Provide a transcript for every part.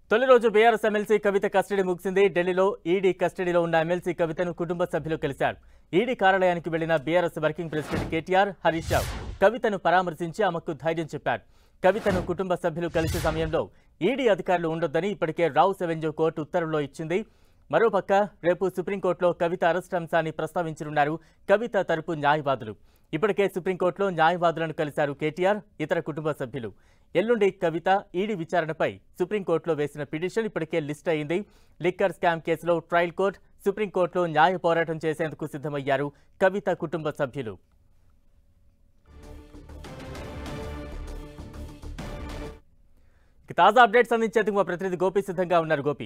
తొలి రోజు BRS MLC కవిత custody ముగిసింది. ఢిల్లీలో ఈడీ కస్టడీలో ఉన్న ఎమ్మెల్సీ కవితను కుటుంబ సభ్యులు కలిశారు. ఈడీ కార్యాలయానికి వెళ్లిన BRS working president KTR, Harish Rao కవితను పరామర్శించి ఆమెకు ధైర్యం చెప్పారు. కవితను కుటుంబ సభ్యులు కలిసే సమయంలో ఈడీ అధికారులు ఉండొద్దని ఇప్పటికే రావుస్ అవెన్యూ కోర్టు ఉత్తర్వుల్లో ఇచ్చింది. మరోపక్క రేపు సుప్రీంకోర్టులో కవిత అరెస్ట్ అంశాన్ని ప్రస్తావించనున్నారు కవిత తరపు న్యాయవాదులు. ఇప్పటికే సుప్రీంకోర్టులో న్యాయవాదులను కలిశారు కేటీఆర్, ఇతర కుటుంబ సభ్యులు. ఎల్లుండి కవిత ఈడీ విచారణపై సుప్రీంకోర్టులో వేసిన పిటిషన్ ఇప్పటికే లిస్ట్ అయింది. లిక్కర్ స్కామ్ కేసులో ట్రయల్ కోర్టు, సుప్రీంకోర్టులో న్యాయ పోరాటం చేసేందుకు సిద్ధమయ్యారు కవిత కుటుంబ సభ్యులు. తాజా అప్డేట్స్ అందించేందుకు మా ప్రతినిధి గోపి సిద్ధంగా ఉన్నారు. గోపి,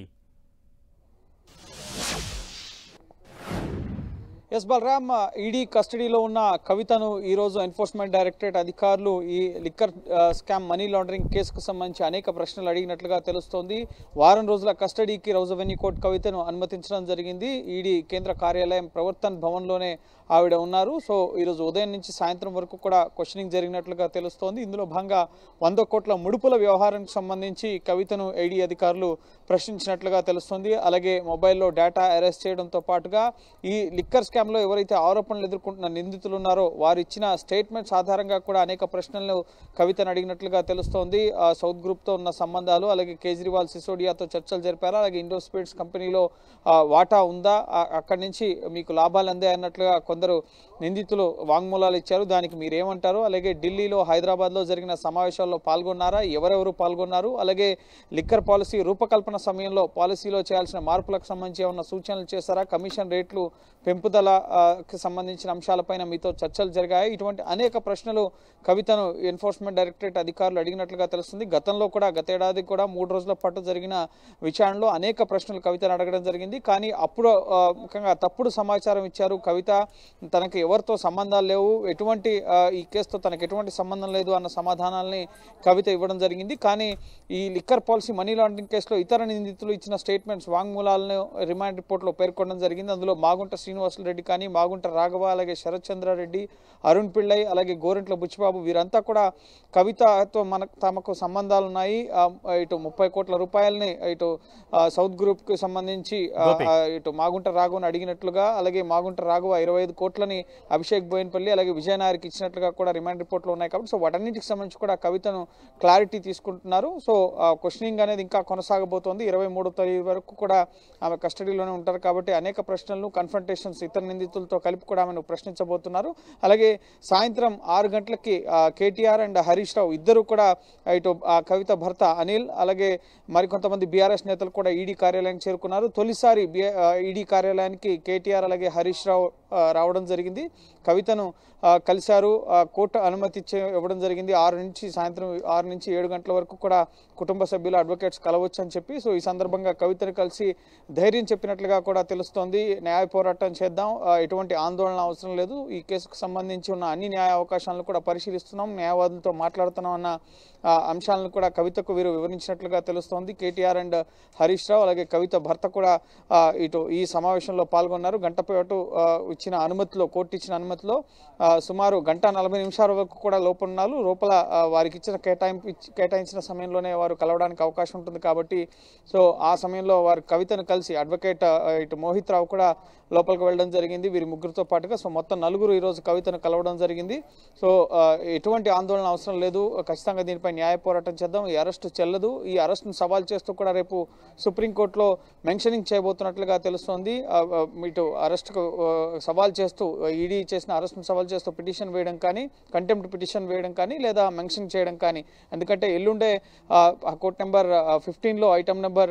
ఎస్ బలరామ్, ఈడీ కస్టడీలో ఉన్న కవితను ఈరోజు ఎన్ఫోర్స్మెంట్ డైరెక్టరేట్ అధికారులు ఈ లిక్కర్ స్కామ్ మనీ లాండరింగ్ కేసుకు సంబంధించి అనేక ప్రశ్నలు అడిగినట్లుగా తెలుస్తోంది. వారం రోజుల కస్టడీకి రౌస్ అవెన్యూ కోర్టు కవితను అనుమతించడం జరిగింది. ఈడీ కేంద్ర కార్యాలయం ప్రవర్తన్ భవన్లోనే ఆవిడ ఉన్నారు. సో ఈరోజు ఉదయం నుంచి సాయంత్రం వరకు కూడా క్వశ్చనింగ్ జరిగినట్లుగా తెలుస్తోంది. ఇందులో భాగంగా 100 కోట్ల ముడుపుల వ్యవహారానికి సంబంధించి కవితను ఈడీ అధికారులు ప్రశ్నించినట్లుగా తెలుస్తోంది. అలాగే మొబైల్లో డేటా అరెస్ట్ చేయడంతో పాటుగా ఈ లిక్కర్ స్కామ్లో ఎవరైతే ఆరోపణలు ఎదుర్కొంటున్న నిందితులు ఉన్నారో వారు ఇచ్చిన స్టేట్మెంట్స్ ఆధారంగా కూడా అనేక ప్రశ్నలను కవితను అడిగినట్లుగా తెలుస్తోంది. సౌత్ గ్రూప్తో ఉన్న సంబంధాలు, అలాగే కేజ్రీవాల్ సిసోడియాతో చర్చలు జరిపారా, అలాగే ఇండో స్పిరిట్స్ కంపెనీలో వాటా ఉందా, అక్కడి నుంచి మీకు లాభాలు అందాయి అన్నట్లుగా కొందరు నిందితులు వాంగ్మూలాలు ఇచ్చారు. దానికి మీరేమంటారు? అలాగే ఢిల్లీలో, హైదరాబాద్లో జరిగిన సమావేశాల్లో పాల్గొన్నారా, ఎవరెవరు పాల్గొన్నారు, అలాగే లిక్కర్ పాలసీ రూపకల్పన సమయంలో పాలసీలో చేయాల్సిన మార్పులకు సంబంధించి ఏమన్నా సూచనలు చేశారా, కమిషన్ రేట్లు పెంపుదలకి సంబంధించిన అంశాలపైన మీతో చర్చలు జరిగాయి. ఇటువంటి అనేక ప్రశ్నలు కవితను ఎన్ఫోర్స్మెంట్ డైరెక్టరేట్ అధికారులు అడిగినట్లుగా తెలుస్తుంది. గతంలో కూడా గతేడాది కూడా 3 రోజుల పాటు జరిగిన విచారణలో అనేక ప్రశ్నలు కవితను అడగడం జరిగింది. కానీ అప్పుడు ముఖ్యంగా తప్పుడు సమాచారం ఇచ్చారు. కవిత తనకి ఎవరితో సంబంధాలు లేవు, ఎటువంటి ఈ కేసుతో తనకు ఎటువంటి సంబంధం లేదు అన్న సమాధానాలని కవిత ఇవ్వడం జరిగింది. కానీ ఈ లిక్కర్ పాలసీ మనీ లాండరింగ్ కేసులో ఇతర నిందితులు ఇచ్చిన స్టేట్మెంట్స్, వాంగ్మూలాలను రిమాండ్ రిపోర్ట్లో పేర్కొనడం జరిగింది. అందులో మాగుంట శ్రీనివాసులు రెడ్డి కానీ, మాగుంట రాఘవ, అలాగే శరత్ చంద్రారెడ్డి, అరుణ్ పిళ్ళై, అలాగే గోరెంట్ల బుచ్చిబాబు వీరంతా కూడా కవితతో తమకు సంబంధాలు ఉన్నాయి, ఇటు 30 కోట్ల రూపాయలని ఇటు సౌత్ గ్రూప్కి సంబంధించి ఇటు మాగుంట రాఘవని అడిగినట్లుగా, అలాగే మాగుంట రాఘవ 25 కోట్లని అభిషేక్ బోయిన్పల్లి అలాగే విజయనాయర్కి ఇచ్చినట్లుగా కూడా రిమాండ్ రిపోర్ట్లో ఉన్నాయి. కాబట్టి సో వాటన్నిటికి సంబంధించి కూడా కవితను క్లారిటీ తీసుకుంటున్నారు. సో క్వశ్చనింగ్ అనేది ఇంకా కొనసాగబోతోంది. 23వ తేదీ వరకు కూడా ఆమె కస్టడీలోనే ఉంటారు. కాబట్టి అనేక ప్రశ్నలను, కన్ఫ్రంటేషన్స్ ఇతర నిందితులతో కలిపి కూడా ఆమెను ప్రశ్నించబోతున్నారు. అలాగే సాయంత్రం 6 గంటలకి కేటీఆర్ అండ్ హరీష్ రావు ఇద్దరు కూడా ఇటు కవిత భర్త అనిల్, అలాగే మరికొంతమంది బీఆర్ఎస్ నేతలు కూడా ఈడీ కార్యాలయానికి చేరుకున్నారు. తొలిసారి ఈడీ కార్యాలయానికి కేటీఆర్ అలాగే హరీష్ రావు రావడం జరిగింది. కవితను కలిశారు. కోర్టు అనుమతి ఇవ్వడం జరిగింది. సాయంత్రం 6 నుంచి 7 గంటల వరకు కూడా కుటుంబ సభ్యులు, అడ్వకేట్స్ కలవచ్చు అని చెప్పి. సో ఈ సందర్భంగా కవితను కలిసి ధైర్యం చెప్పినట్లుగా కూడా తెలుస్తోంది. న్యాయ పోరాటం చేద్దాం, ఎటువంటి ఆందోళన అవసరం లేదు, ఈ కేసుకు సంబంధించి ఉన్న అన్ని న్యాయ అవకాశాలను కూడా పరిశీలిస్తున్నాం, న్యాయవాదులతో మాట్లాడుతున్నాం అన్న అంశాలను కూడా కవితకు వీరు వివరించినట్లుగా తెలుస్తోంది. కేటీఆర్ అండ్ హరీష్ రావు అలాగే కవిత భర్త కూడా ఇటు ఈ సమావేశంలో పాల్గొన్నారు. గంట పాటు ఇచ్చిన అనుమతిలో, కోర్టు ఇచ్చిన అనుమతిలో సుమారు 1:40 నిమిషాల వరకు కూడా లోపల వారికి ఇచ్చిన కేటాయించిన సమయంలోనే వారు కలవడానికి అవకాశం ఉంటుంది. కాబట్టి సో ఆ సమయంలో వారు కవితను కలిసి అడ్వకేట్ ఇటు మోహిత్ రావు కూడా లోపలికి వెళ్ళడం జరిగింది వీరి ముగ్గురితో పాటుగా. సో మొత్తం 4 ఈరోజు కవితను కలవడం జరిగింది. సో ఎటువంటి ఆందోళన అవసరం లేదు, ఖచ్చితంగా దీనిపై న్యాయ పోరాటం చేద్దాం, ఈ అరెస్టు చెల్లదు, ఈ అరెస్టును సవాల్ చేస్తూ కూడా రేపు సుప్రీంకోర్టులో మెన్షనింగ్ చేయబోతున్నట్లుగా తెలుస్తోంది. ఇటు అరెస్టుకు సవాల్ చేస్తూ, ఈడీ చేసిన అరెస్టును సవాల్ చేస్తూ పిటిషన్ వేయడం కానీ, కంటెంప్ట్ పిటిషన్ వేయడం కానీ, లేదా మెన్షన్ చేయడం కానీ. ఎందుకంటే ఎల్లుండే కోర్ట్ నెంబర్ 15లో ఐటమ్ నెంబర్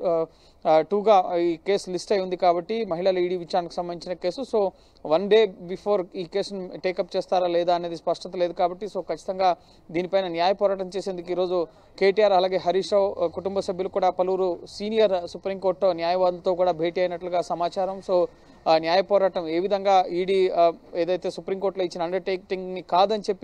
2గా ఈ కేసు లిస్ట్ అయి ఉంది. కాబట్టి మహిళల ఈడీ విచారణకు సంబంధించిన కేసు. సో 1 డే బిఫోర్ ఈ కేసును టేకప్ చేస్తారా లేదా అనేది స్పష్టత లేదు. కాబట్టి సో ఖచ్చితంగా దీనిపైన న్యాయ పోరాటం చేసేందుకు ఈరోజు కేటీఆర్ అలాగే హరీష్ రావు కుటుంబ సభ్యులు కూడా పలువురు సీనియర్ సుప్రీంకోర్టు న్యాయవాదులతో కూడా భేటీ అయినట్లుగా సమాచారం. సో న్యాయ పోరాటం ఏ విధంగా ఈడీ ఏదైతే సుప్రీంకోర్టులో ఇచ్చిన అండర్టేకింగ్ని కాదని చెప్పి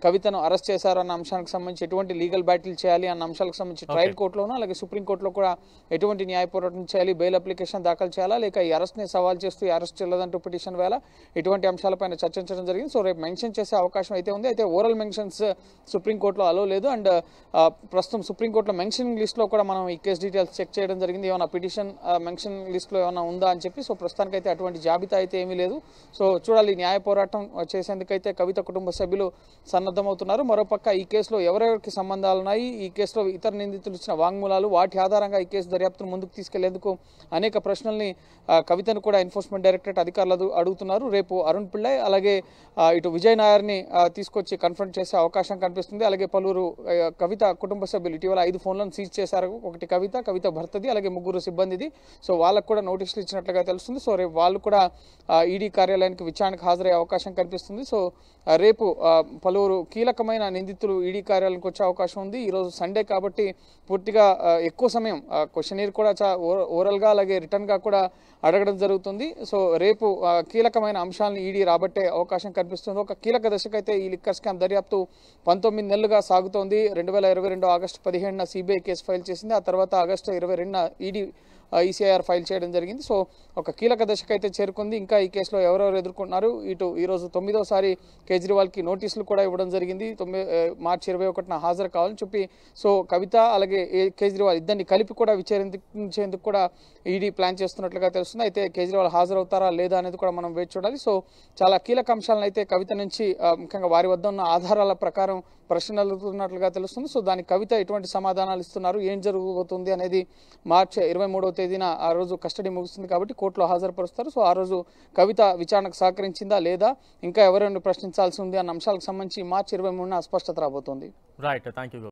కవితను అరెస్ట్ చేశారు అన్న అంశానికి సంబంధించి ఎటువంటి లీగల్ బ్యాటిల్ చేయాలి అన్న అంశాలకు సంబంధించి ట్రయల్ కోర్టులోనూ అలాగే సుప్రీంకోర్టులో కూడా ఎటువంటి న్యాయ పోరాటం చేయాలి, బెయిల్ అప్లికేషన్ దాఖలు చేయాలా, లేక ఈ అరెస్ట్ని సవాల్ చేస్తూ ఈ అరెస్ట్ చెల్లదంటూ పిటిషన్ వేళ ఇటువంటి అంశాలపైన చర్చించడం జరిగింది. సో రేపు మెన్షన్ చేసే అవకాశం అయితే ఉంది. అయితే ఓరల్ మెన్షన్స్ సుప్రీంకోర్టులో అలో లేదు. అండ్ ప్రస్తుతం సుప్రీంకోర్టులో మెన్షనింగ్ లిస్ట్లో కూడా మనం ఈ కేసు డీటెయిల్స్ చెక్ చేయడం జరిగింది. ఏమైనా పిటిషన్ మెన్షన్ లిస్ట్లో ఏమైనా ఉందా అని చెప్పి. సో ప్రస్తుతానికి అయితే అటువంటి జాబితా అయితే ఏమీ లేదు. సో చూడాలి, న్యాయ పోరాటం చేసేందుకైతే కవిత కుటుంబ సభ్యులు సన్నద్ధమవుతున్నారు. మరోపక్క ఈ కేసులో ఎవరెవరికి సంబంధాలు ఉన్నాయి, ఈ కేసులో ఇతర నిందితులు ఇచ్చిన వాంగ్మూలాలు, వాటి ఆధారంగా ఈ కేసు దర్యాప్తును ముందుకు తీసుకెళ్లేందుకు అనేక ప్రశ్నల్ని కవితను కూడా ఎన్ఫోర్స్మెంట్ డైరెక్టరేట్ అధికారులు అడుగుతున్నారు. రేపు అరుణ్ పిళ్ళై అలాగే ఇటు విజయ్ నాయర్ని తీసుకొచ్చి కన్ఫ్రంట్ చేసే అవకాశం కనిపిస్తుంది. అలాగే పలువురు కవిత కుటుంబ సభ్యులు ఇటీవల 5 ఫోన్లను సీజ్ చేశారు. ఒకటి కవిత భర్తది, అలాగే 3 సిబ్బందిది. సో వాళ్ళకు కూడా నోటీసులు ఇచ్చినట్లుగా తెలుస్తుంది. సో రేపు వాళ్ళు కూడా ఈడీ కార్యాలయానికి విచారణకు హాజరయ్యే అవకాశం కనిపిస్తుంది. సో రేపు పలువురు కీలకమైన నిందితులు ఈడీ కార్యాలయానికి వచ్చే అవకాశం ఉంది. ఈరోజు సండే కాబట్టి పూర్తిగా ఎక్కువ సమయం క్వశ్చనీర్ కూడా ఓరల్గా అలాగే రిటర్న్గా కూడా అడగడం జరుగుతుంది. సో రేపు కీలకమైన అంశాలను ఈడీ రాబట్టే అవకాశం కనిపిస్తుంది. ఒక కీలక దశకైతే ఈ లిక్కర్ స్కామ్ దర్యాప్తు 19 నెలలుగా సాగుతోంది. 2022 ఆగస్టు 15న సిబిఐ కేసు ఫైల్ చేసింది. ఆ తర్వాత ఆగస్టు 22న ఈడీ ఈసీఐఆర్ ఫైల్ చేయడం జరిగింది. సో ఒక కీలక దశకైతే చేరుకుంది. ఇంకా ఈ కేసులో ఎవరెవరు ఎదుర్కొన్నారు, ఇటు ఈరోజు 9వ కేజ్రీవాల్కి నోటీసులు కూడా ఇవ్వడం జరిగింది. మార్చి 21న హాజరు కావాలని చెప్పి. సో కవిత అలాగే కేజ్రీవాల్ ఇద్దరిని కలిపి కూడా విచారించేందుకు కూడా ఈడీ ప్లాన్ చేస్తున్నట్లుగా తెలుస్తుంది. అయితే కేజ్రీవాల్ హాజరవుతారా లేదా అనేది కూడా మనం వేచి చూడాలి. సో చాలా కీలక అంశాలను అయితే కవిత నుంచి ముఖ్యంగా వారి వద్ద ఉన్న ఆధారాల ప్రకారం ప్రశ్నలుతున్నట్లుగా తెలుస్తుంది. సో దానికి కవిత ఎటువంటి సమాధానాలు ఇస్తున్నారు, ఏం జరగబోతుంది అనేది మార్చి 23వ తేదీన ఆ రోజు కస్టడీ ముగుస్తుంది కాబట్టి కోర్టులో హాజరుపరుస్తారు. సో ఆ రోజు కవిత విచారణకు సహకరించిందా లేదా, ఇంకా ఎవరైనా ప్రశ్నించాల్సి ఉంది అన్న అంశాలకు సంబంధించి మార్చి 23న స్పష్టత రాబోతోంది. Right, thank you.